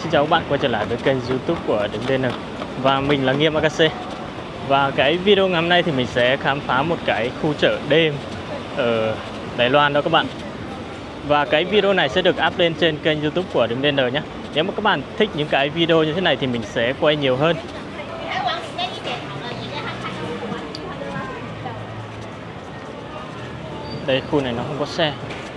Xin chào các bạn quay trở lại với kênh YouTube của Đứng Lên Nào. Và mình là Nghiêm AKC. Và cái video ngày hôm nay thì mình sẽ khám phá một cái khu chợ đêm ở Đài Loan đó các bạn. Và cái video này sẽ được up lên trên kênh YouTube của Đứng Lên Nào nhé. Nếu mà các bạn thích những cái video như thế này thì mình sẽ quay nhiều hơn. Đây, khu này nó không có xe.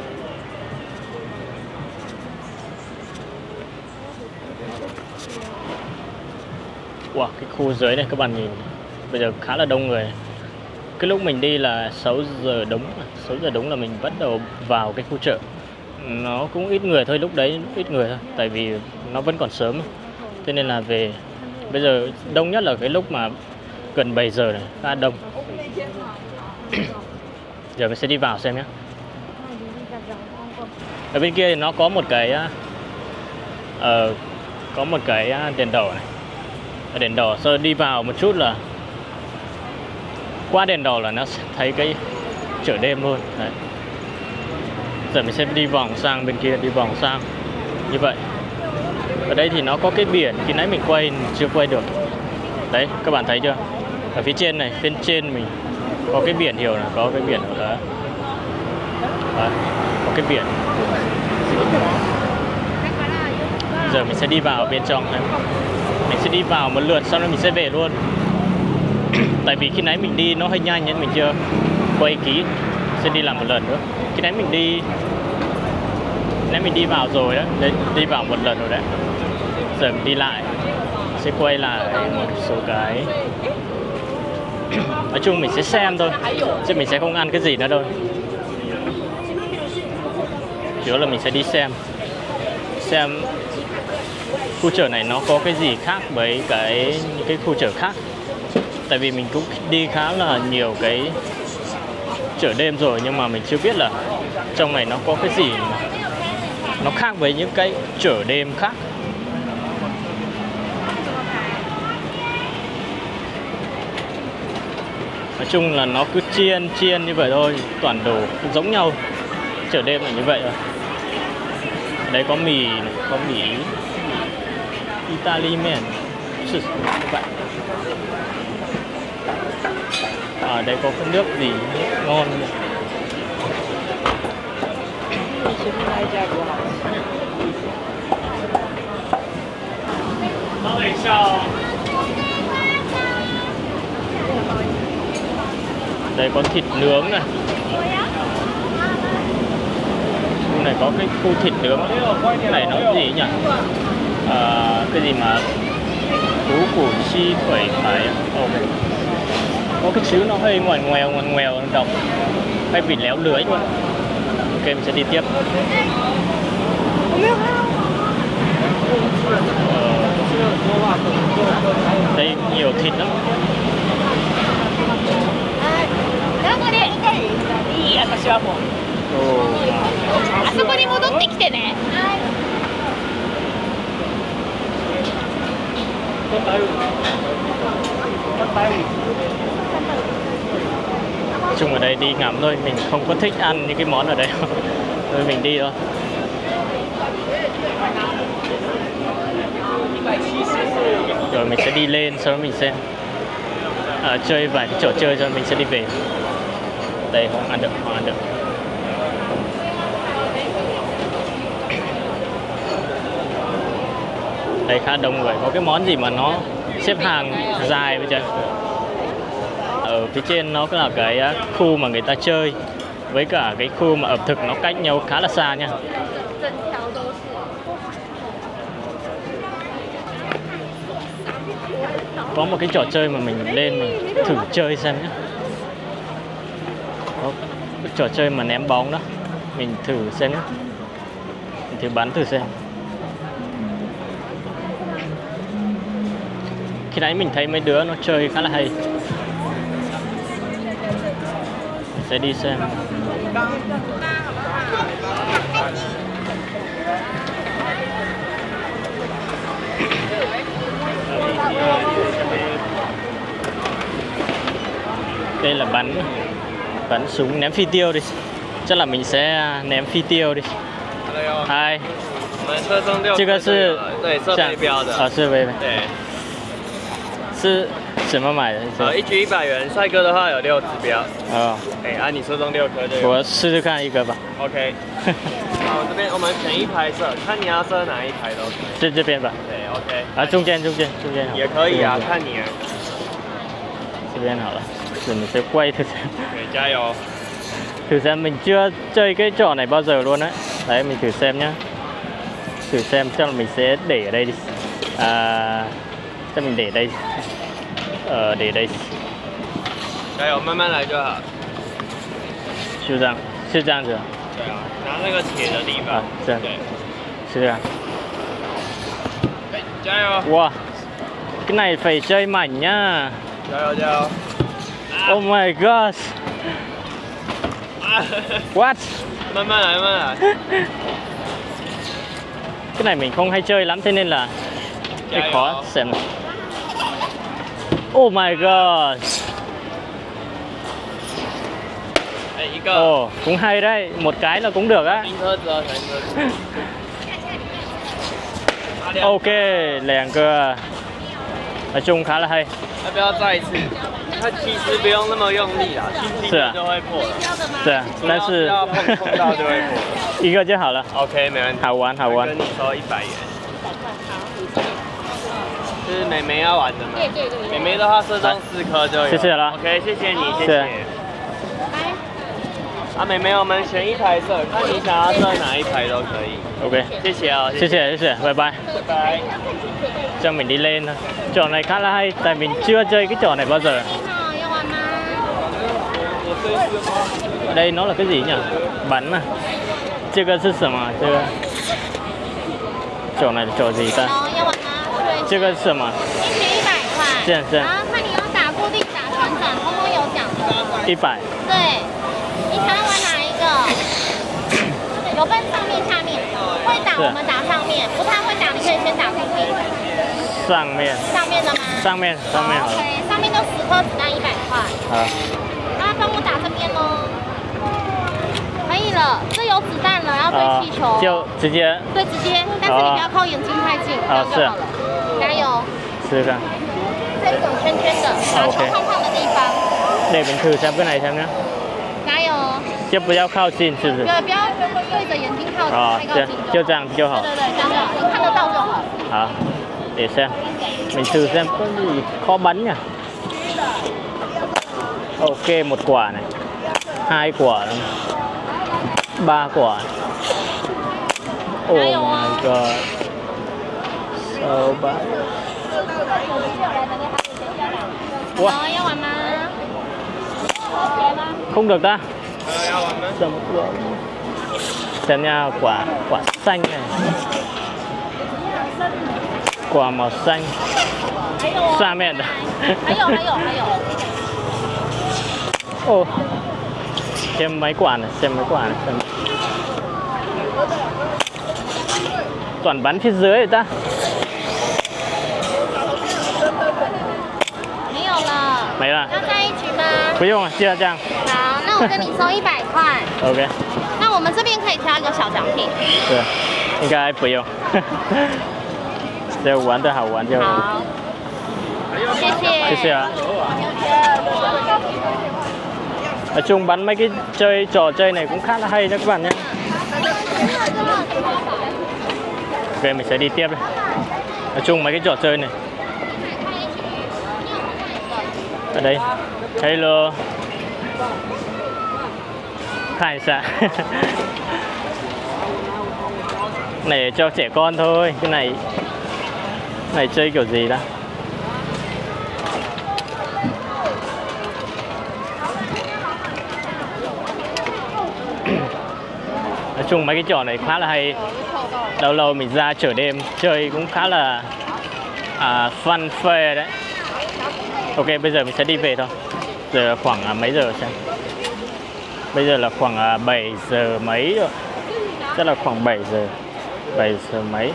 Wow, cái khu dưới này các bạn nhìn bây giờ khá là đông người. Cái lúc mình đi là 6 giờ đúng là mình bắt đầu vào cái khu chợ. Nó cũng ít người thôi, lúc đấy ít người thôi, tại vì nó vẫn còn sớm. Cho nên là về bây giờ đông nhất là cái lúc mà gần 7 giờ này, khá đông. Giờ mình sẽ đi vào xem nhé. Ở bên kia thì nó có một cái đèn đỏ này. Ở đèn đỏ sau đi vào một chút là qua đèn đỏ là nó sẽ thấy cái chợ đêm luôn. Đấy. Giờ mình sẽ đi vòng sang bên kia, đi vòng sang như vậy. Ở đây thì nó có cái biển, khi nãy mình quay mình chưa quay được. Đấy, các bạn thấy chưa? Ở phía trên này, bên trên mình có cái biển hiểu là có cái biển ở đó. Đấy, có cái biển. Giờ mình sẽ đi vào bên trong này. Mình sẽ đi vào một lượt sau đó mình sẽ về luôn. Tại vì khi nãy mình đi nó hơi nhanh nên mình chưa quay kỹ. Sẽ đi làm một lần nữa. Khi nãy mình đi vào rồi đó, đi vào một lần rồi đấy. Giờ mình đi lại sẽ quay lại một số cái. Nói chung mình sẽ xem thôi, chứ mình sẽ không ăn cái gì nữa đâu. Chủ yếu là mình sẽ đi xem khu chợ này nó có cái gì khác với những cái khu chợ khác. Tại vì mình cũng đi khá là nhiều cái chợ đêm rồi, nhưng mà mình chưa biết là trong này nó có cái gì nó khác với những cái chợ đêm khác. Nói chung là nó cứ chiên như vậy thôi, toàn đồ giống nhau. Chợ đêm là như vậy rồi. Đấy có mì này, có mì Italy men như vậy. Ở đây có cái nước gì ngon nhỉ? Đây có thịt nướng này. Khu này có cái khu thịt nướng. Cái này nó gì nhỉ? Cái gì mà củ chi phẩy phải. Có cái xíu nó hơi ngoằn ngoèo độc. Hay vịt léo lưới luôn. Ok, mình sẽ đi tiếp. Đây nhiều thịt lắm. Nói chung ở đây đi ngắm thôi, mình không có thích ăn những cái món ở đây. Thôi mình đi thôi. Rồi mình sẽ đi lên, sau đó mình sẽ chơi vài cái trò chơi rồi mình sẽ đi về. Đây không ăn được. Đây khá đông người, có cái món gì mà nó xếp hàng dài bây giờ. Ở phía trên nó là cái khu mà người ta chơi, với cả cái khu mà ẩm thực nó cách nhau khá là xa nha. Có một cái trò chơi mà mình lên mình thử chơi xem nhé. Có cái trò chơi mà ném bóng đó, mình thử xem nhé. Mình thử bắn thử xem. Khi nãy mình thấy mấy đứa nó chơi khá là hay. Mình sẽ đi xem. Đây là bắn súng ném phi tiêu đi. Chắc là mình sẽ ném phi tiêu đi. Hai. 这个是对，设备标的。 啊，设备。 对。 是什么买的？ 1局100元，帅哥的话有6指标。 哦。 哎，你说中6颗就有。 我试试看一个吧。 OK。好，这边我们选一排射，看你要射哪一排都可以。 是这边吧？ 对 ，OK。 啊，中间也可以啊，看你啊。 这边好了，mình sẽ quay thử xem. 加油. Thử xem, mình chưa chơi cái trò này bao giờ luôn đấy. Đấy, mình thử xem nhá. Thử xem chắc là mình sẽ để ở đây đi. Chắc mình để đây. Để đây. 加油，慢慢来就好。 是这样，是这样子。 对啊，拿那个铁的地方。 这样。 对。 是这样。 加油. Wow, cái này phải chơi mảnh nhá. 加油加油. Oh my gosh. What? 慢慢来，慢慢来. Cái này mình không hay chơi lắm thế nên là hơi khó xem. Oh my gosh. Ồ, cũng hay đấy, một cái là cũng được á. Ok, 2个，nói chung khá là hay. 要不要再一次？它其实不用那么用力啦，轻轻就会破了。 是啊，但是要碰到就会破。 一个就好了。 OK， 没问题。 好玩，好玩。 跟你收100元。这是妹妹要玩的吗？对。妹妹的话射中4颗就有。 谢谢了。 OK， 谢谢你，谢谢。啊，妹妹，我们选一排射，看你想要射哪一排都可以。 Ok. 谢谢啊， 谢谢，bye bye. Bye. Cho mình đi lên thôi. Trò này khá là hay, tại mình chưa chơi cái trò này bao giờ. Ở đây nó là cái gì nhỉ? Bắn à? Chưa có sức mà, chưa. Trò này là trò gì ta? Chưa có sức mà. 100块。是。然后看你要打固定、打旋转，通通有奖的。100。对。你想要玩哪一个？有分上面、下面。会打我们打上面，不太会打你可以先打上面。上面。上面的吗？上面，上面好了。OK， 上面都10颗子弹100块。好。那帮我打这边喽。可以了，这有子弹了，要对气球。就直接。对，直接，但是你不要靠眼睛太近，这样就好了。加油。试试看。这种圈圈的，打球胖胖的地方。Để mình thử xem cái này xem nhé. 加油。就不要靠近，是不是？对，不要对着眼睛靠近，太靠近就这样就好。对对对，这样就好，你看得到就好。好，để xem. Mình thử xem có gì khó bắn nhỉ. Ok, 1 quả này, 2 quả, 3 quả. Oh my god. So bad. Wow. Không được ta. Xem nha, quả xanh này, quả màu xanh. Xa mẹ đã. Ồ, xem mấy quả này, xem. Toàn bắn phía dưới rồi ta. 没了。要再一局吗？不用了，就要这样。好，那我跟你收100块。OK。那我们这边可以挑一个小奖品。对，应该不用。只要玩的好玩就好。好。谢谢。谢谢啊。Nói chung bắn mấy cái trò chơi này cũng khá là hay cho các bạn nhé. Ok, mình sẽ đi tiếp đây. Nói chung mấy cái trò chơi này. Ở đây. Hello. Khai xa. Này cho trẻ con thôi. Cái này chơi kiểu gì đó. Nói chung mấy cái trò này khá là hay. Lâu lâu mình ra chợ đêm chơi cũng khá là fun phê đấy. Ok, bây giờ mình sẽ đi về thôi. Giờ khoảng mấy giờ xem. Bây giờ là khoảng 7 giờ mấy rồi. Chắc là khoảng 7 giờ. 7 giờ mấy.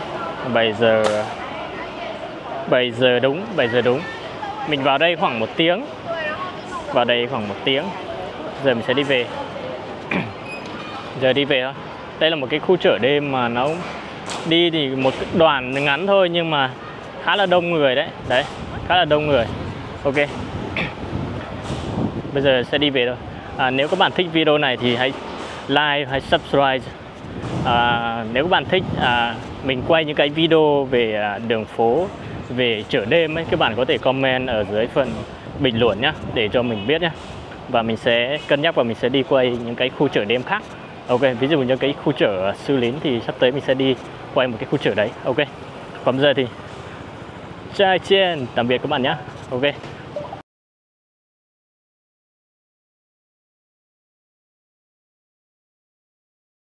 7 giờ đúng, 7 giờ đúng. Mình vào đây khoảng 1 tiếng. Giờ mình sẽ đi về. Giờ đi về thôi. Đây là một cái khu chợ đêm mà nó Đi thì một đoạn ngắn thôi nhưng mà khá là đông người đấy. Đấy, khá là đông người. Ok. Bây giờ sẽ đi về thôi. Nếu các bạn thích video này thì hãy like, hãy subscribe. Nếu các bạn thích mình quay những cái video về đường phố, về chợ đêm ấy, các bạn có thể comment ở dưới phần bình luận nhé, để cho mình biết nhé. Và mình sẽ cân nhắc và mình sẽ đi quay những cái khu chợ đêm khác. Ok, ví dụ như cái khu chợ Sư Lín thì sắp tới mình sẽ đi quay một cái khu chợ đấy. Ok. Còn bây giờ thì tạm biệt các bạn nhé. Ok.